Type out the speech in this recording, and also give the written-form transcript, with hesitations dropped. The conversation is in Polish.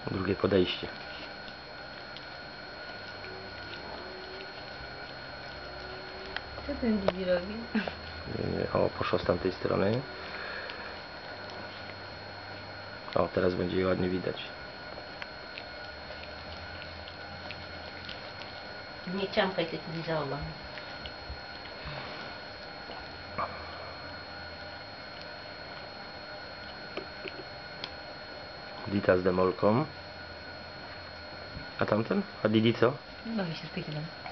Drugie podejście. Co ten Didi robi? O, poszło z tamtej strony. O, teraz będzie je ładnie widać. Nie ciampaj tych wizola. Dita z demolką. A tamten? A Didi co? Bawi się z Peytonem.